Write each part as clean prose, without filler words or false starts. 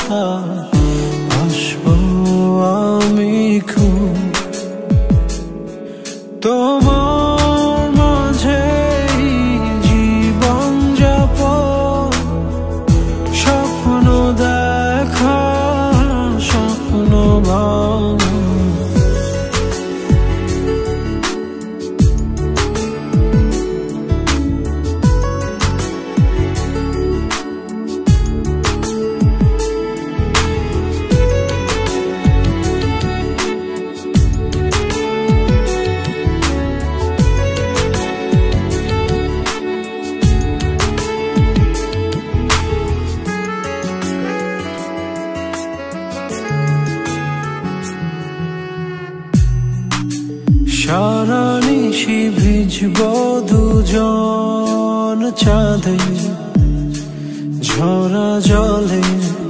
সাথা আসবো আমি খুব তোমার মাঝে জীবন যাপন স্বপ্ন দেখা স্বপ্ন ভাঙা সারা নিশি ভিজব দুজন চাঁদে ঝরা জলে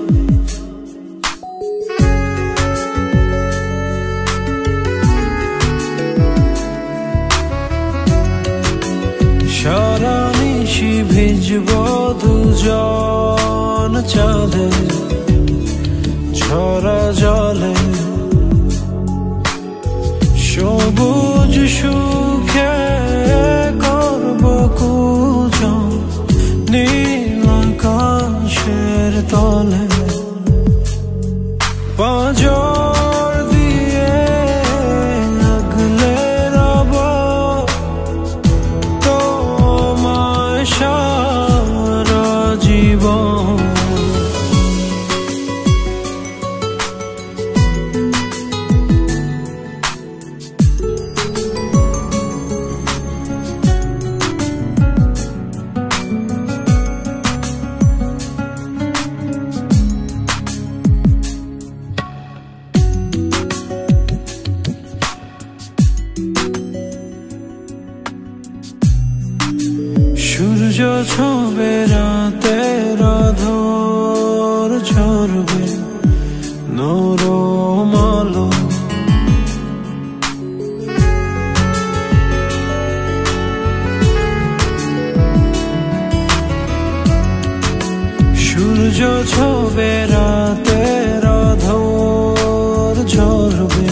সারা নিশি ভিজব দুজন চাঁদে ঝরা জলে সবুজ সুখে করব কুজন নীল আকাশের তলে পাঁজর দিয়ে আগলে রব তোমায় সারা জীবন সূর্য ছবে রাতের আঁধর ঝরবে নরম আলো সূর্য ছবে রাতের আঁধর ঝরবে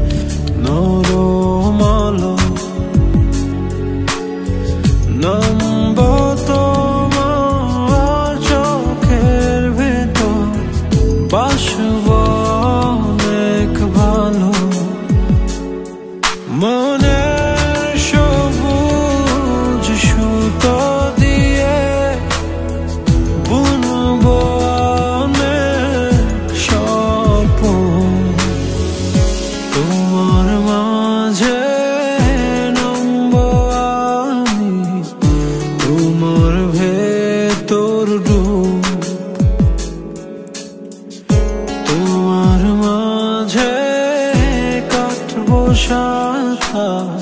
নরম আলো নামব তোমার চোখের ভেতর বাসব অনেক ভালো মনের সবুজ সুতো দিয়ে বুনব অনেক স্বপ্ন তোমার মাঝে তোমার ভেতর ডুব তোমার মাঝে কাটবো সাথা